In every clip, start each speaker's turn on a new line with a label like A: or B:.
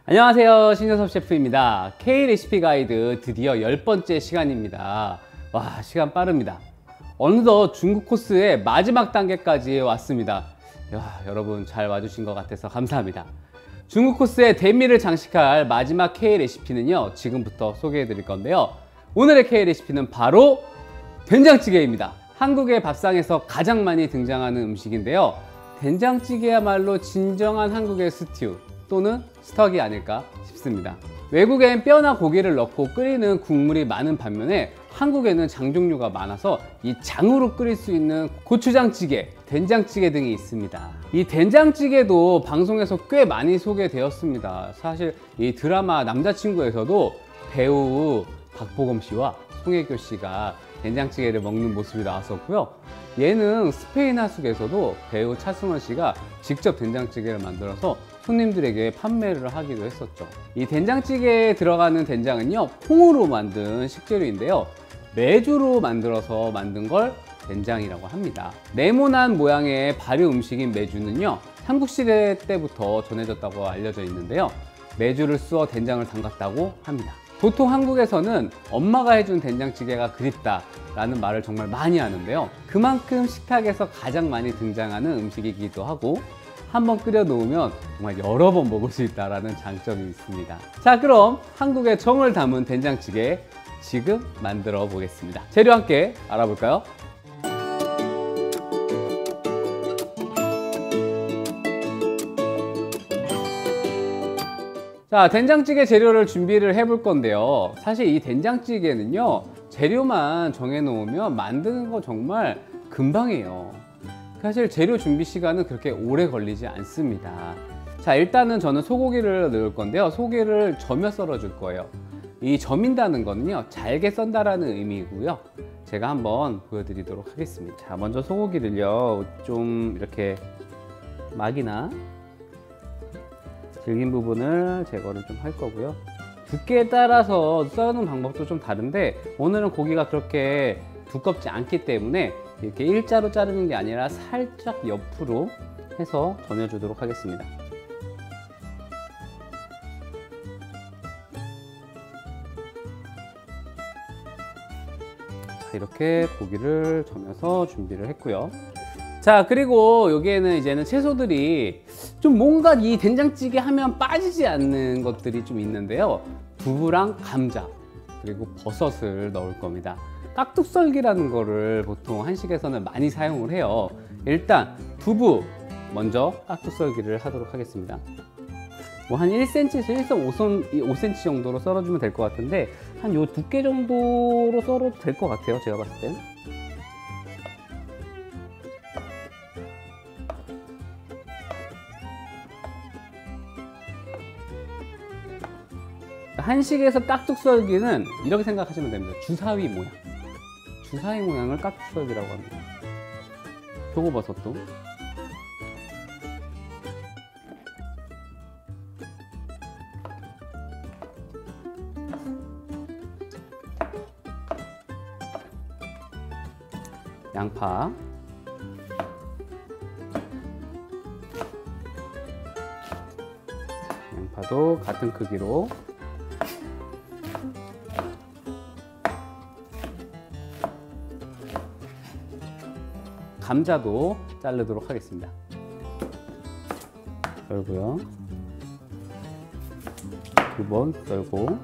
A: 안녕하세요, 신여섭 셰프입니다. K레시피 가이드 드디어 10번째 시간입니다. 와, 시간 빠릅니다. 어느덧 중국 코스의 마지막 단계까지 왔습니다. 여러분 잘 와주신 것 같아서 감사합니다. 중국 코스의 대미를 장식할 마지막 K레시피는요, 지금부터 소개해 드릴 건데요. 오늘의 K레시피는 바로 된장찌개입니다. 한국의 밥상에서 가장 많이 등장하는 음식인데요. 된장찌개야말로 진정한 한국의 스튜 또는 스톡이 아닐까 싶습니다. 외국엔 뼈나 고기를 넣고 끓이는 국물이 많은 반면에 한국에는 장 종류가 많아서 이 장으로 끓일 수 있는 고추장찌개, 된장찌개 등이 있습니다. 이 된장찌개도 방송에서 꽤 많이 소개되었습니다. 사실 이 드라마 남자친구에서도 배우 박보검 씨와 송혜교 씨가 된장찌개를 먹는 모습이 나왔었고요. 예능 스페인 하숙에서도 배우 차승원 씨가 직접 된장찌개를 만들어서 손님들에게 판매를 하기도 했었죠. 이 된장찌개에 들어가는 된장은요, 콩으로 만든 식재료인데요, 메주로 만들어서 만든 걸 된장이라고 합니다. 네모난 모양의 발효 음식인 메주는요, 삼국시대 때부터 전해졌다고 알려져 있는데요, 메주를 쑤어 된장을 담갔다고 합니다. 보통 한국에서는 엄마가 해준 된장찌개가 그립다 라는 말을 정말 많이 하는데요, 그만큼 식탁에서 가장 많이 등장하는 음식이기도 하고 한번 끓여 놓으면 정말 여러 번 먹을 수 있다는 장점이 있습니다. 자, 그럼 한국의 정을 담은 된장찌개 지금 만들어 보겠습니다. 재료 함께 알아볼까요? 자, 된장찌개 재료를 준비를 해 볼 건데요. 사실 이 된장찌개는요, 재료만 정해 놓으면 만드는 거 정말 금방이에요. 사실 재료 준비 시간은 그렇게 오래 걸리지 않습니다. 자, 일단은 저는 소고기를 넣을 건데요, 소고기를 저며 썰어 줄 거예요. 이 저민다는 거는요, 잘게 썬다라는 의미고요. 제가 한번 보여드리도록 하겠습니다. 자, 먼저 소고기를요, 좀 이렇게 막이나 질긴 부분을 제거를 좀 할 거고요. 두께에 따라서 써는 방법도 좀 다른데 오늘은 고기가 그렇게 두껍지 않기 때문에 이렇게 일자로 자르는 게 아니라 살짝 옆으로 해서 저며주도록 하겠습니다. 자, 이렇게 고기를 저며서 준비를 했고요. 자, 그리고 여기에는 이제는 채소들이 좀 뭔가 이 된장찌개 하면 빠지지 않는 것들이 좀 있는데요, 두부랑 감자 그리고 버섯을 넣을 겁니다. 깍둑썰기라는 거를 보통 한식에서는 많이 사용을 해요. 일단 두부 먼저 깍둑썰기를 하도록 하겠습니다. 뭐 한 1cm에서 1.5cm 정도로 썰어주면 될 것 같은데 한 요 두께 정도로 썰어도 될 것 같아요, 제가 봤을 땐. 한식에서 깍둑썰기는 이렇게 생각하시면 됩니다. 주사위 모양. 주사위 모양을 깍둑썰기라고 합니다. 표고버섯도. 양파. 양파도 같은 크기로. 감자도 자르도록 하겠습니다. 썰고요. 2번 썰고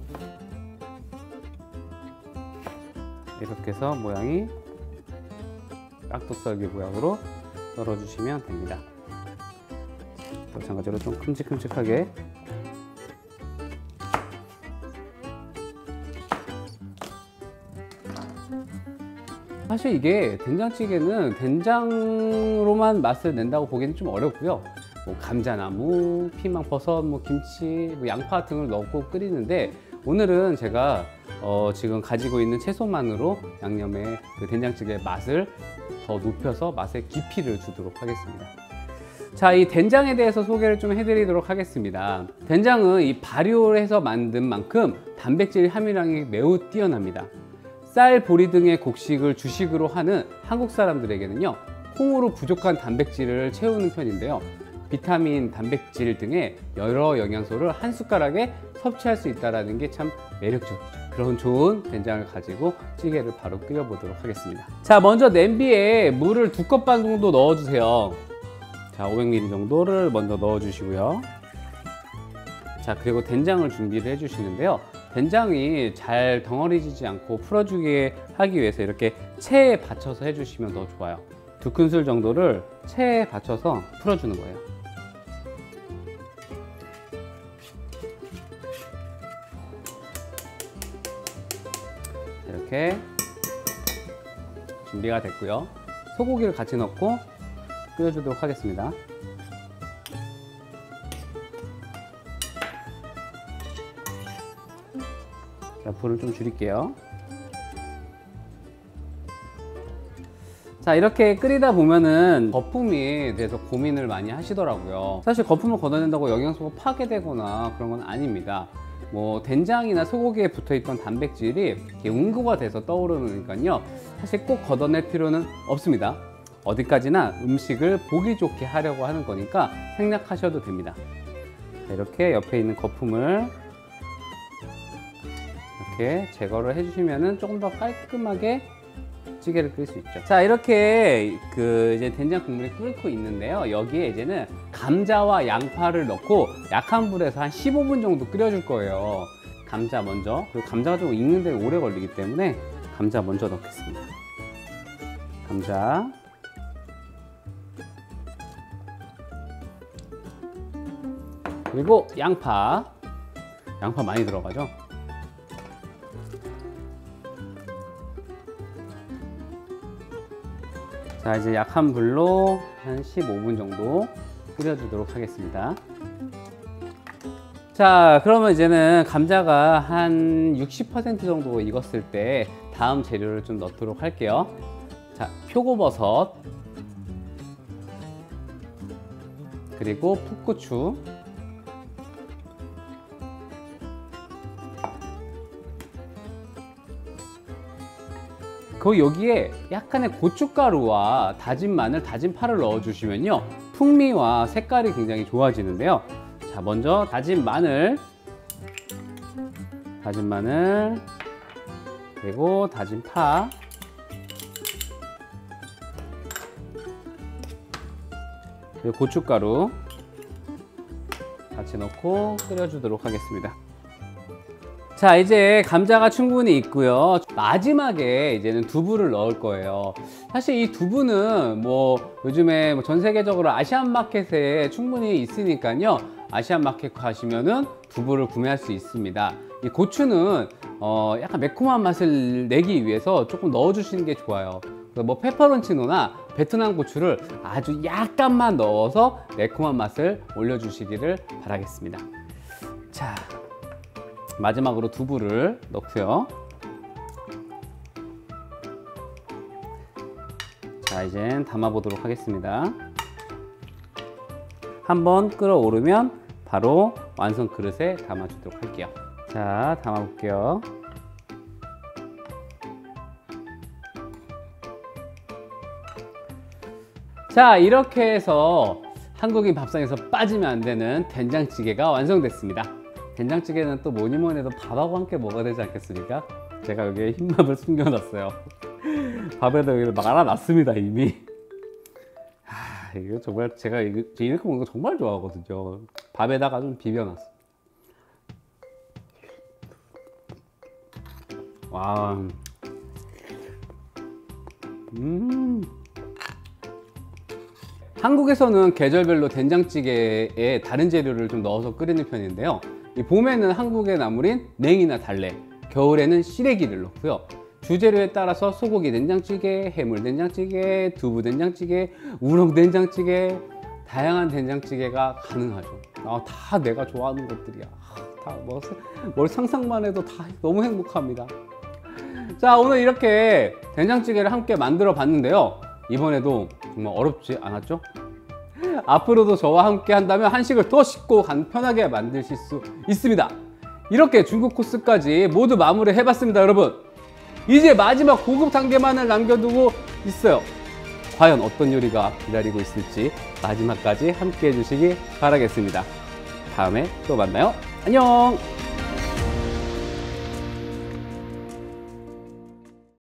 A: 이렇게 해서 모양이 깍둑썰기 모양으로 썰어주시면 됩니다. 마찬가지로 좀 큼직큼직하게. 사실 이게 된장찌개는 된장으로만 맛을 낸다고 보기는 좀 어렵고요. 뭐 감자나무, 피망, 버섯, 뭐 김치, 뭐 양파 등을 넣고 끓이는데 오늘은 제가 지금 가지고 있는 채소만으로 양념의 그 된장찌개의 맛을 더 높여서 맛의 깊이를 주도록 하겠습니다. 자, 이 된장에 대해서 소개를 좀 해드리도록 하겠습니다. 된장은 이 발효를 해서 만든 만큼 단백질 함유량이 매우 뛰어납니다. 쌀, 보리 등의 곡식을 주식으로 하는 한국 사람들에게는요, 콩으로 부족한 단백질을 채우는 편인데요, 비타민, 단백질 등의 여러 영양소를 한 숟가락에 섭취할 수 있다는 게 참 매력적이죠. 그런 좋은 된장을 가지고 찌개를 바로 끓여보도록 하겠습니다. 자, 먼저 냄비에 물을 2컵 반 정도 넣어주세요. 자, 500ml 정도를 먼저 넣어주시고요. 자, 그리고 된장을 준비를 해주시는데요. 된장이 잘 덩어리지지 않고 풀어주게 하기 위해서 이렇게 체에 받쳐서 해주시면 더 좋아요. 2큰술 정도를 체에 받쳐서 풀어주는 거예요. 이렇게 준비가 됐고요. 소고기를 같이 넣고 끓여주도록 하겠습니다. 자, 불을 좀 줄일게요. 자, 이렇게 끓이다 보면은 거품에 대해서 고민을 많이 하시더라고요. 사실 거품을 걷어낸다고 영양소가 파괴되거나 그런 건 아닙니다. 뭐 된장이나 소고기에 붙어있던 단백질이 응고가 돼서 떠오르니까요, 사실 꼭 걷어낼 필요는 없습니다. 어디까지나 음식을 보기 좋게 하려고 하는 거니까 생략하셔도 됩니다. 자, 이렇게 옆에 있는 거품을 이렇게 제거를 해주시면은 조금 더 깔끔하게 찌개를 끓일 수 있죠. 자, 이렇게 이제 된장 국물이 끓고 있는데요. 여기에 이제는 감자와 양파를 넣고 약한 불에서 한 15분 정도 끓여줄 거예요. 감자 먼저, 그리고 감자가 좀 익는데 오래 걸리기 때문에 감자 먼저 넣겠습니다. 감자, 그리고 양파 많이 들어가죠. 자, 이제 약한 불로 한 15분 정도 끓여주도록 하겠습니다. 자, 그러면 이제는 감자가 한 60% 정도 익었을 때 다음 재료를 좀 넣도록 할게요. 자, 표고버섯, 그리고 풋고추, 그 여기에 약간의 고춧가루와 다진 마늘, 다진 파를 넣어주시면요, 풍미와 색깔이 굉장히 좋아지는데요. 자, 먼저 다진 마늘, 그리고 다진 파, 그리고 고춧가루 같이 넣고 끓여주도록 하겠습니다. 자, 이제 감자가 충분히 익고요. 마지막에 이제는 두부를 넣을 거예요. 사실 이 두부는 뭐 요즘에 전 세계적으로 아시안마켓에 충분히 있으니까요, 아시안마켓 가시면은 두부를 구매할 수 있습니다. 이 고추는 약간 매콤한 맛을 내기 위해서 조금 넣어주시는 게 좋아요. 뭐 페퍼론치노나 베트남 고추를 아주 약간만 넣어서 매콤한 맛을 올려주시기를 바라겠습니다. 자, 마지막으로 두부를 넣고요. 자, 이젠 담아 보도록 하겠습니다. 한번 끓어오르면 바로 완성 그릇에 담아 주도록 할게요. 자, 담아 볼게요. 자, 이렇게 해서 한국인 밥상에서 빠지면 안 되는 된장찌개가 완성됐습니다. 된장찌개는 또 뭐니 해도 밥하고 함께 먹어야 되지 않겠습니까? 제가 여기에 흰밥을 숨겨놨어요. 밥에다 여기 말아놨습니다, 이미. 이거 정말 제가 이렇게 먹는 거 정말 좋아하거든요. 밥에다가 좀 비벼놨어. 와. 한국에서는 계절별로 된장찌개에 다른 재료를 좀 넣어서 끓이는 편인데요. 이 봄에는 한국의 나물인 냉이나 달래, 겨울에는 시래기를 넣고요. 주재료에 따라서 소고기 된장찌개, 해물 된장찌개, 두부 된장찌개, 우럭 된장찌개, 다양한 된장찌개가 가능하죠. 다 내가 좋아하는 것들이야. 다 뭘 상상만 해도 다 너무 행복합니다. 자, 오늘 이렇게 된장찌개를 함께 만들어 봤는데요. 이번에도 정말 어렵지 않았죠? 앞으로도 저와 함께 한다면 한식을 더 쉽고 간편하게 만드실 수 있습니다. 이렇게 중국 코스까지 모두 마무리 해봤습니다, 여러분. 이제 마지막 고급 단계만을 남겨두고 있어요. 과연 어떤 요리가 기다리고 있을지 마지막까지 함께 해주시기 바라겠습니다. 다음에 또 만나요. 안녕!